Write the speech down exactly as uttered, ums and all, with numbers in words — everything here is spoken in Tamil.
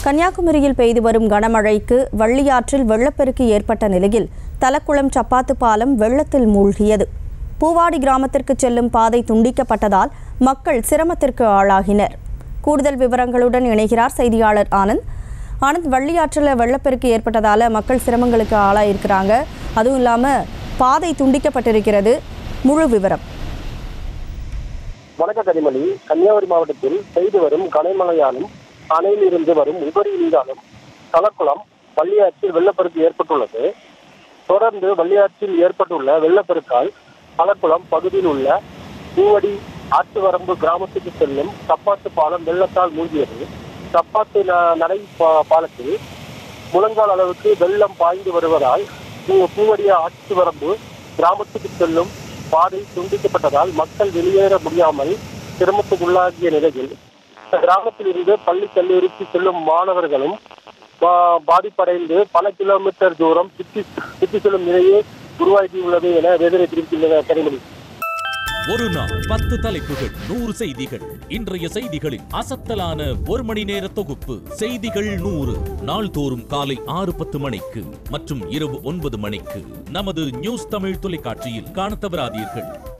கன்னியாகுமரியில் பெய்து வரும் கனமழைக்கு வள்ளியாற்றில் வெள்ளப்பெருக்கு ஏற்பட்ட நிலையில் தலக்குளம் சப்பாத்து பாலம் வெள்ளத்தில் மூழ்கியது. பூவாடி கிராமத்திற்கு செல்லும் பாதை துண்டிக்கப்பட்டதால் மக்கள் சிரமத்திற்கு ஆளாகினர். கூடுதல் விவரங்களுடன் இணைகிறார் செய்தியாளர் ஆனந்த். ஆனந்த், வள்ளியாற்றில் வெள்ளப்பெருக்கு ஏற்பட்டதால மக்கள் சிரமங்களுக்கு ஆளாயிருக்கிறாங்க. அதுவும் இல்லாமல் பாதை துண்டிக்கப்பட்டிருக்கிறது. முழு விவரம். வணக்க கனிமணி. கன்னியாகுமரி மாவட்டத்தில் பெய்து வரும் கனமழையாலும் அணையில் இருந்து வரும் உபரி நீராலும் தலக்குளம் வள்ளியாற்றில் வெள்ளப்பெருக்கு ஏற்பட்டுள்ளது. தொடர்ந்து வள்ளியாற்றில் ஏற்பட்டுள்ள வெள்ளப்பெருக்கால் தலக்குளம் பகுதியில் உள்ள பூவடி ஆற்றுவரம்பு கிராமத்துக்கு செல்லும் சப்பாத்து பாலம் வெள்ளத்தால் மூழ்கியது. சப்பாத்து நடை பாலத்தில் முழங்கால் அளவுக்கு வெள்ளம் பாய்ந்து வருவதால் பூவடி ஆற்றுவரம்பு கிராமத்துக்கு செல்லும் பாதை துண்டிக்கப்பட்டதால் மக்கள் வெளியேற முடியாமல் சிரமத்துக்குள்ளாகிய நிலையில் கிராமத்தில் இருந்து பள்ளி கல்லூரிக்கு செல்லும் மாணவர்களும் பாதிப்படைந்து பல கிலோமீட்டர் தூரம் சுற்றி சுற்றி செல்லும் நிலையே உருவாகியுள்ளது என வேதனை தெரிவித்துள்ளனர். கனிமணி. ஒரு நாள் பத்து தலைப்புகள், நூறு செய்திகள். இன்றைய செய்திகளின் அசத்தலான ஒரு மணி நேர தொகுப்பு செய்திகள் நூறு. நாள்தோறும் காலை ஆறு பத்து மணிக்கு மற்றும் இரவு ஒன்பது மணிக்கு நமது நியூஸ் தமிழ் தொலைக்காட்சியில் காண தவறாதீர்கள்.